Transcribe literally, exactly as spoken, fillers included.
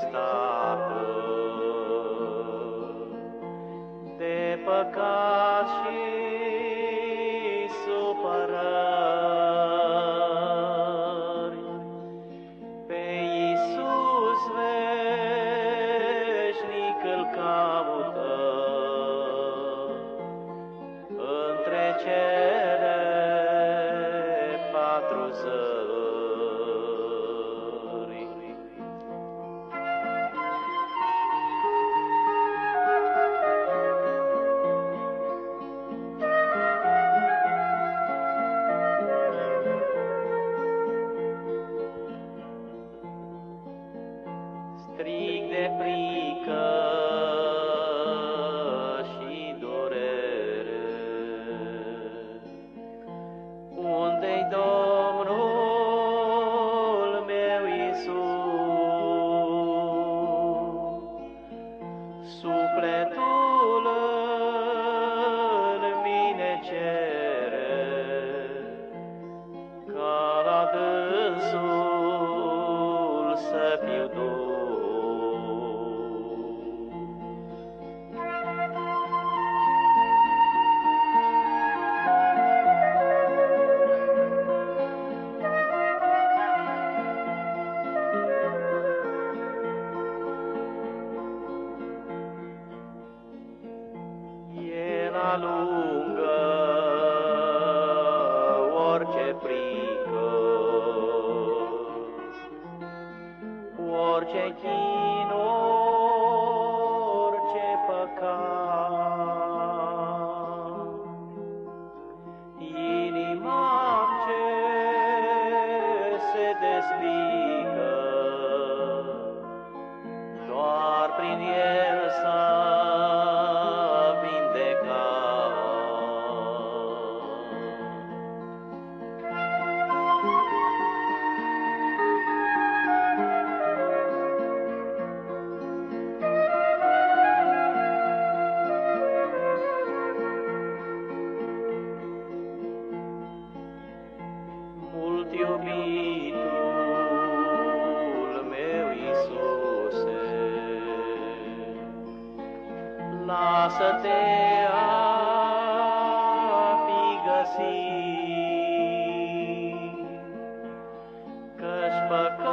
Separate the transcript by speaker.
Speaker 1: întristată de păcat și supărări. Pe Iisus veșnic îl caută între cele patru zări. Strig de frică și durere, unde-i Domnul meu Iisus? Sufletul în mine cere ca la dânsul să fiu dus. El alungă orice frică, orice chin, orice păcat. Inima ce se deslică, doar prin El s-a mult iubitul meu Iisuse, lasă-te a fi găsit, că-și păcat